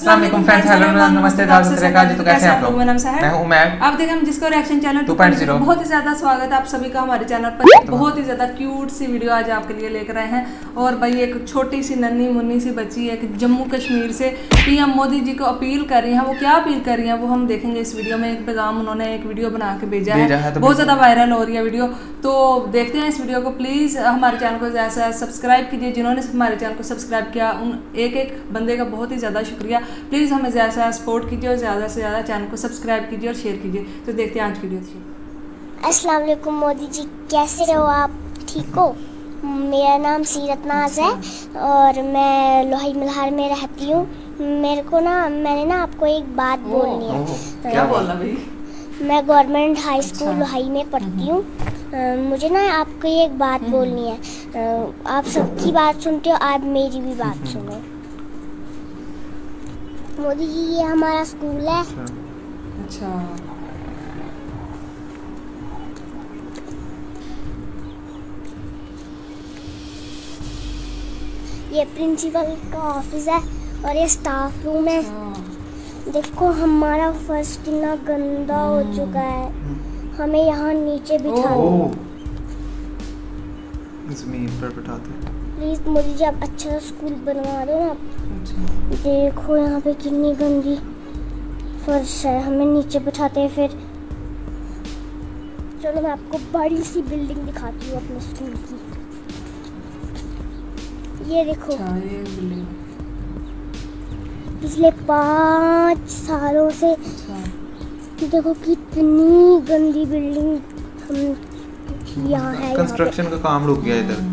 अस्सलाम वालेकुम friends, hello नमस्ते जी। तो कैसे हैं आप लोग? मैं हूं उमैर। आप देखें हम जिसको रिएक्शन चैनल 2.0 बहुत ही ज्यादा स्वागत है आप सभी का हमारे चैनल पर। बहुत ही ज्यादा क्यूट सी वीडियो आज आपके लिए लेकर आए हैं। और भाई एक छोटी सी नन्ही मुन्नी सी बच्ची एक जम्मू कश्मीर से पीएम मोदी जी को अपील कर रही है। वो क्या अपील कर रही है वो हम देखेंगे इस वीडियो में। एक पैगाम उन्होंने एक वीडियो बना के भेजा है, तो बहुत ज्यादा वायरल हो रही है वीडियो। तो देखते हैं इस वीडियो को। प्लीज हमारे चैनल को जैसा सब्सक्राइब कीजिए। जिन्होंने हमारे चैनल को सब्सक्राइब किया उन एक एक बंदे का बहुत ही ज्यादा शुक्रिया। प्लीज हमें ज़्यादा सपोर्ट कीजिए और ज़्यादा से ज़्यादा चैनल को सब्सक्राइब कीजिए और शेयर कीजिए। तो देखते हैं आज की वीडियो। अस्सलाम वालेकुम मोदी जी, कैसे रहो आप? ठीक हो? मेरा नाम सीरत नाज है और मैं लोहाई मल्हार में रहती हूँ। मैंने ना आपको एक बात बोलनी है। क्या बोलना भाई? मैं गवर्नमेंट हाई स्कूल लोहाई में पढ़ती हूँ। मुझे ना आपको एक बात बोलनी है। आप सबकी बात सुनते हो, आप मेरी भी बात सुनो। मोदी जी, ये हमारा स्कूल है। अच्छा, ये प्रिंसिपल का ऑफिस है और ये स्टाफ रूम है। देखो हमारा फर्श कितना गंदा हो चुका है। हमें यहाँ नीचे बिठा दो। जमीन पर बिठाते। प्लीज मोदी जी, आप अच्छा सा स्कूल बनवा दो ना। देखो यहाँ पे कितनी गंदी फर्श है। हमें नीचे बिठाते हैं। फिर चलो मैं आपको बड़ी सी बिल्डिंग दिखाती हूँ अपने स्कूल की। ये देखो। ये बिल्डिंग पिछले 5 सालों से देखो कितनी गंदी बिल्डिंग हम यहाँ है। कंस्ट्रक्शन का काम रुक गया इधर।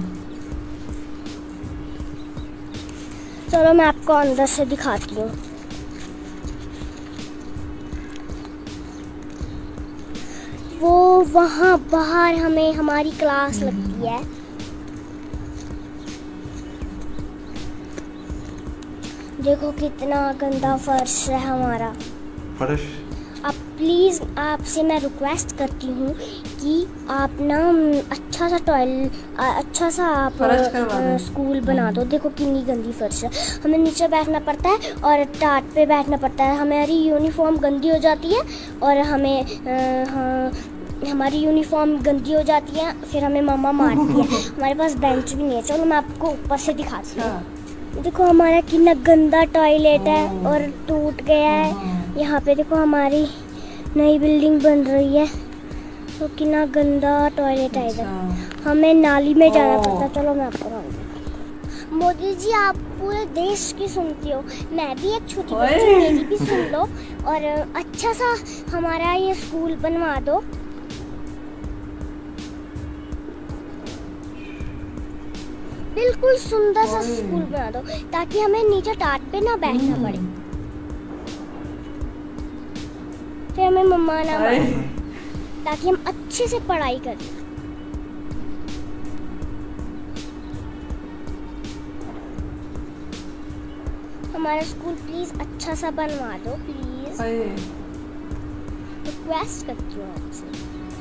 चलो मैं आपको अंदर से दिखाती हूँ। वो वहाँ बाहर हमें हमारी क्लास लगती है। देखो कितना गंदा फर्श है हमारा फर्श। अब प्लीज़ आपसे मैं रिक्वेस्ट करती हूँ कि आप ना अच्छा सा आप स्कूल बना दो। देखो कितनी गंदी फर्श है। हमें नीचे बैठना पड़ता है और टाट पे बैठना पड़ता है। हमारी यूनिफॉर्म गंदी हो जाती है और हमारी यूनिफॉर्म गंदी हो जाती है। फिर हमें मम्मा मारती है। हमारे पास बेंच भी नहीं है। चलो मैं आपको ऊपर से दिखाती हूँ। देखो हमारा कितना गंदा टॉयलेट है और टूट गया है। यहाँ पे देखो हमारी नई बिल्डिंग बन रही है तो कितना गंदा टॉयलेट है इधर। हमें नाली में जाना पड़ता। चलो मैं आपको मोदी जी, आप पूरे देश की सुनती हो, मैं भी एक छोटी बच्ची, मेरी भी सुन लो और अच्छा सा हमारा ये स्कूल बनवा दो। बिल्कुल सुंदर सा स्कूल बना दो ताकि हमें नीचे टाट पे ना बैठना पड़े। फिर हमें मम्मा ना मारे, ताकि हम अच्छे से पढ़ाई करें। हमारा स्कूल प्लीज अच्छा सा बनवा दो, प्लीज रिक्वेस्ट करती हूँ आपसे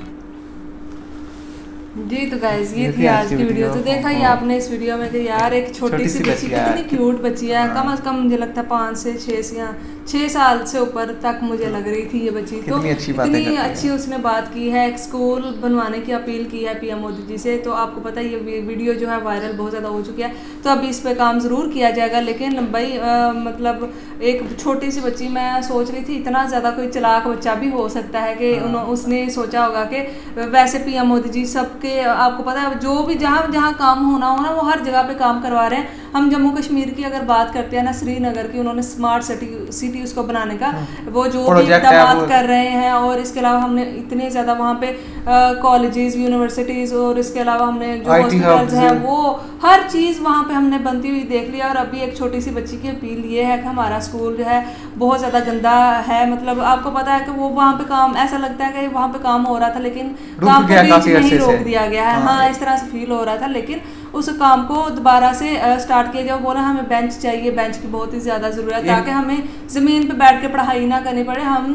जी। तो गाइस ये थी आज की वीडियो। तो देखा ही आपने इस वीडियो में कि यार एक छोटी सी बच्ची कितनी क्यूट बच्ची है। कम से कम मुझे लगता है 5 से 6 साल से ऊपर तक मुझे लग रही थी ये बच्ची। तो इतनी अच्छी उसने बात की है। एक स्कूल बनवाने की अपील की है पीएम मोदी जी से। तो आपको पता है ये वीडियो जो है वायरल बहुत ज़्यादा हो चुकी है। तो अभी इस पे काम ज़रूर किया जाएगा। लेकिन भाई मतलब एक छोटी सी बच्ची, मैं सोच रही थी इतना ज़्यादा कोई चालाक बच्चा भी हो सकता है कि उसने सोचा होगा कि वैसे पीएम मोदी जी सबके, आपको पता है जो भी जहाँ काम होना हो ना वो हर जगह पे काम करवा रहे हैं। हम जम्मू कश्मीर की अगर बात करते हैं ना, श्रीनगर की, उन्होंने स्मार्ट सिटी उसको बनाने का वो जो भी इक़दाम कर रहे हैं। और इसके अलावा हमने इतने ज़्यादा वहाँ पे कॉलेजेस, यूनिवर्सिटीज़ और इसके अलावा हमने जो हॉस्पिटल्स हैं वो हर चीज़ वहाँ पे हमने बनती हुई देख लिया। और अभी एक छोटी सी बच्ची की अपील ये है कि हमारा स्कूल जो है बहुत ज़्यादा गंदा है। मतलब आपको पता है कि वो वहाँ पे काम, ऐसा लगता है कि वहाँ पे काम हो रहा था लेकिन काम को बीच में ही रोक दिया गया है। हाँ, इस तरह से फील हो रहा था। लेकिन उस काम को दोबारा से स्टार्ट किया जाए। बोला हमें बेंच चाहिए, बेंच की बहुत ही ज़्यादा ज़रूरत है ताकि हमें ज़मीन पे बैठ के पढ़ाई ना करनी पड़े। हम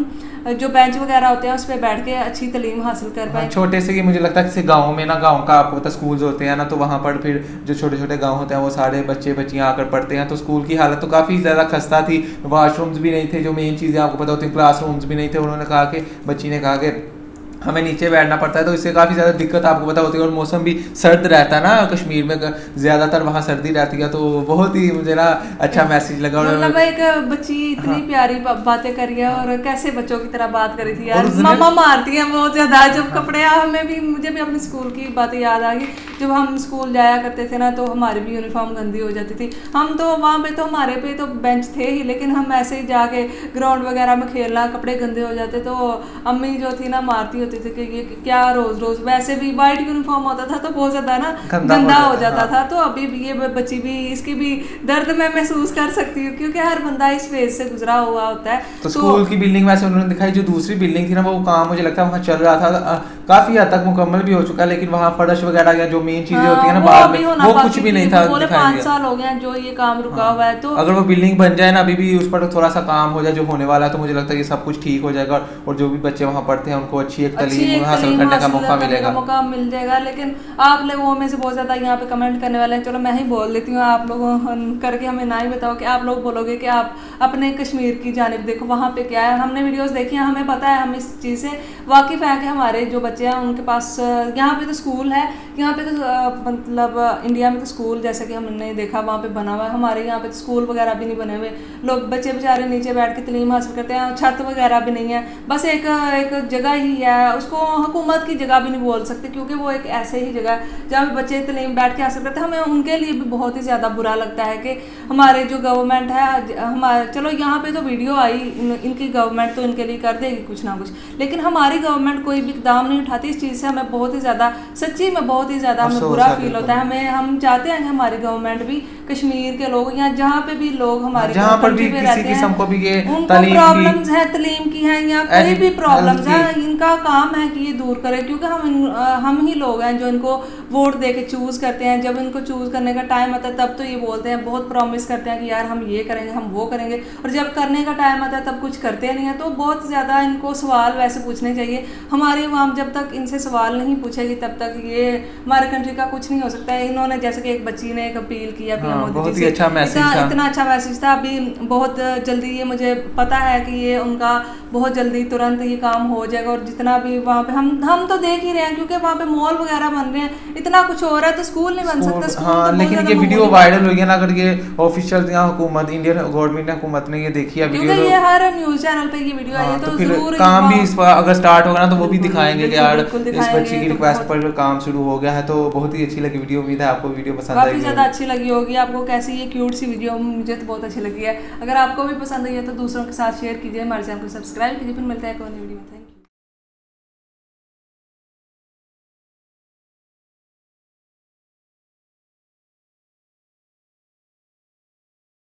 जो बेंच वगैरह होते हैं उस पर बैठ के अच्छी तालीम हासिल कर पाए। छोटे से कि मुझे लगता है कि गाँव में ना, गाँव का आपको पता स्कूल होते हैं ना, तो वहाँ पर फिर जो छोटे छोटे गाँव होते हैं वो सारे बच्चे बच्चियाँ आकर पढ़ते हैं, तो स्कूल की हालत तो काफ़ी ज़्यादा खस्ता थी। वॉशरूम्स भी नहीं थे, जो मेन चीज़ें आपको पता होती हैं, क्लासरूम्स भी नहीं थे। उन्होंने कहा कि बच्ची ने कहा कि हमें नीचे बैठना पड़ता है, तो इससे काफ़ी ज़्यादा दिक्कत आपको पता होती है। और मौसम भी सर्द रहता है ना, कश्मीर में ज़्यादातर वहाँ सर्दी रहती है, तो बहुत ही मुझे ना अच्छा मैसेज लगा। और मतलब एक बच्ची इतनी प्यारी बातें कर रही है और कैसे बच्चों की तरह बात करी थी यार, मम्मा मारती हैं बहुत ज़्यादा। जब कपड़े हमें भी, मुझे भी अपने स्कूल की बातें याद आ गई। जब हम स्कूल जाया करते थे ना, तो हमारी भी यूनिफॉर्म गंदी हो जाती थी। हम तो वहाँ पे, तो हमारे पे तो बेंच थे ही, लेकिन हम ऐसे ही जाके ग्राउंड वगैरह में खेलना, कपड़े गंदे हो जाते तो अम्मी जो थी ना मारती होती थी कि ये क्या रोज रोज, वैसे भी वाइट यूनिफॉर्म होता था तो बहुत ज्यादा ना गंदा हो जाता था। तो अभी भी ये बच्ची भी, इसकी भी दर्द मैं महसूस कर सकती हूँ, क्योंकि हर बंदा इस फेज से गुजरा हुआ होता है। तो स्कूल की बिल्डिंग वैसे उन्होंने दिखाई, जो दूसरी बिल्डिंग थी ना, वो काम मुझे लगता है वहाँ चल रहा था, काफी हद तक मुकम्मल भी हो चुका है, लेकिन वहाँ फर्श वगैरह या जो मेन चीजें होती है ना बाद में, वो कुछ भी नहीं था। 5 साल हो गए जो ये काम रुका हुआ है। तो अगर वो बिल्डिंग बन जाए ना अभी भी, उस पर थोड़ा सा काम हो जाए जो होने वाला है, तो मुझे लगता है कि सब कुछ ठीक हो जाएगा और जो भी बच्चे वहाँ पढ़ते हैं उनको अच्छी एक तालीम हासिल करने का मौका मिल जाएगा। लेकिन आप लोगों में से बहुत ज्यादा यहाँ पे कमेंट करने वाले हैं, चलो मैं ही बोल देती हूँ, आप लोगों करके हमें ना ही बताओ कि आप लोग बोलोगे कि आप अपने कश्मीर की जानिब देखो, वहाँ पे क्या है। हमने वीडियोस देखी हैं, हमें पता है, हम इस चीज़ से वाकिफ़ है कि हमारे जो बच्चे हैं उनके पास यहाँ पे तो स्कूल है, यहाँ पे तो मतलब इंडिया में तो स्कूल जैसा कि हमने देखा वहाँ पे बना हुआ है। हमारे यहाँ पे तो स्कूल वगैरह भी नहीं बने हुए, लोग बच्चे बेचारे नीचे बैठ के तालीम हासिल करते हैं, छत वगैरह भी नहीं है, बस एक जगह ही है, उसको हुकूमत की जगह भी नहीं बोल सकते, क्योंकि वो एक ऐसे ही जगह है जहाँ पे बच्चे तालीम बैठ के हासिल करते हैं। हमें उनके लिए भी बहुत ही ज़्यादा बुरा लगता है कि हमारे जो गवर्नमेंट है, हमारे चलो यहाँ पे तो वीडियो आई, इनकी गवर्नमेंट तो इनके लिए कर देगी कुछ ना कुछ, लेकिन हमारी गवर्नमेंट कोई भी इकदाम नहीं उठाती। इस चीज़ से हमें बहुत ही ज़्यादा, सच्ची में बहुत ही ज़्यादा हमें बुरा फील होता है। हम चाहते हैं कि हमारी गवर्नमेंट भी कश्मीर के लोग या जहाँ पे भी लोग हमारे जहाँ पर भी किसी किस्म को भी ये उनको प्रॉब्लम्स है तालीम की है या कोई भी प्रॉब्लम्स है, इनका काम है कि ये दूर करें, क्योंकि हम ही लोग हैं जो इनको वोट दे के चूज करते हैं। जब इनको चूज करने का टाइम आता है तब तो ये बोलते हैं, बहुत प्रॉमिस करते हैं कि यार हम ये करेंगे, हम वो करेंगे, और जब करने का टाइम आता है तब कुछ करते नहीं है। तो बहुत ज़्यादा इनको सवाल वैसे पूछने चाहिए। हमारी अवाम जब तक इनसे सवाल नहीं पूछेगी तब तक ये हमारे कंट्री का कुछ नहीं हो सकता है। इन्होंने जैसे कि एक बच्ची ने एक अपील किया पीएम मोदी जी से, इतना अच्छा मैसेज था। अभी बहुत जल्दी ये मुझे पता है कि ये उनका बहुत जल्दी तुरंत ये काम हो जाएगा, और जितना भी वहाँ पे हम तो देख ही रहे हैं, क्योंकि वहाँ पे मॉल वगैरह बन रहे हैं, इतना कुछ हो रहा है, तो स्कूल नहीं बन सकता। हाँ, लेकिन ये वीडियो वायरल हुई है ना, अगर ये ऑफिशियल यहाँ हुकूमत, इंडियन गवर्नमेंट ने, हुकूमत ने ये देखी है वीडियो, ये हर न्यूज चैनल पे ये वीडियो आई है, तो जरूर काम भी इस पर अगर स्टार्ट होगा ना तो वो भी दिखाएंगे कि यार इस बच्ची की रिक्वेस्ट पर काम शुरू हो गया है। तो बहुत ही अच्छी लगी वीडियो, उम्मीद है आपको वीडियो पसंद आएगी, काफी ज्यादा अच्छी लगी होगी आपको। कैसी ये क्यूट सी वीडियो मुझे तो बहुत अच्छी लगी है। अगर आपको भी पसंद आई है तो दूसरों के साथ शेयर कीजिए, हमारे चैनल को सब्सक्राइब कीजिए। फिर मिलता है एक और वीडियो में। Thank you.